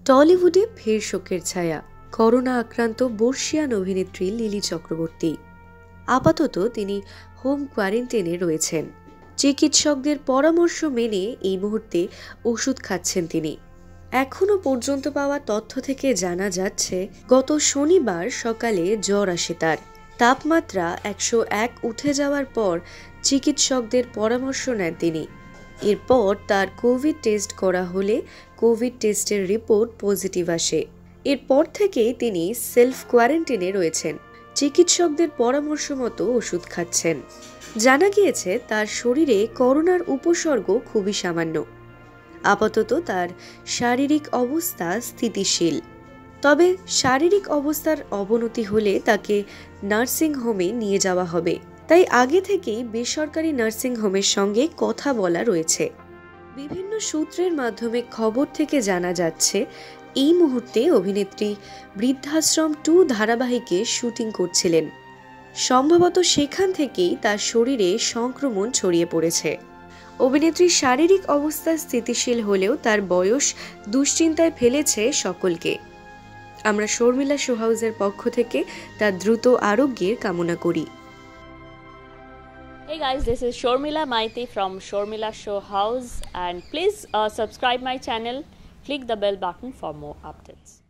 টলিউডে ফের শোকের ছায়া। করোনা আক্রান্ত বর্ষিয়ান অভিনেত্রী লিলি চক্রবর্তী। আপাতত তিনি হোম কোয়ারেন্টাইনে রয়েছেন। চিকিৎসকদের পরামর্শ মেনে এই মুহূর্তে ওষুধ খাচ্ছেন তিনি। এখনও পর্যন্ত পাওয়া তথ্য থেকে জানা যাচ্ছে, গত শনিবার সকালে জ্বর আসে তার। তাপমাত্রা 101 উঠে যাওয়ার পর চিকিৎসকদের পরামর্শ নেন তিনি। এরপর তার কোভিড টেস্ট করা হলে কোভিড টেস্টের রিপোর্ট পজিটিভ আসে। এরপর থেকেই তিনি সেলফ কোয়ারেন্টাইনে রয়েছেন। চিকিৎসকদের পরামর্শ মতো ওষুধ খাচ্ছেন। জানা গিয়েছে তার শরীরে করোনার উপসর্গ খুবই সামান্য। আপাতত তার শারীরিক অবস্থা স্থিতিশীল। তবে শারীরিক অবস্থার অবনতি হলে তাকে নার্সিং হোমে নিয়ে যাওয়া হবে। তাই আগে থেকেই বেসরকারি নার্সিং হোমের সঙ্গে কথা বলা রয়েছে। বিভিন্ন সূত্রের মাধ্যমে খবর থেকে জানা যাচ্ছে, এই মুহূর্তে অভিনেত্রী বৃদ্ধাশ্রম 2 ধারাবাহিকে শুটিং করছিলেন। সম্ভবত সেখান থেকেই তার শরীরে সংক্রমণ ছড়িয়ে পড়েছে। অভিনেত্রীর শারীরিক অবস্থা স্থিতিশীল হলেও তার বয়স দুশ্চিন্তায় ফেলেছে সকলকে। আমরা শর্মিলা শো হাউসের পক্ষ থেকে তার দ্রুত আরোগ্যের কামনা করি। Hey guys, this is Shormila Maiti from Shormila Show House, and please subscribe my channel, click the bell button for more updates.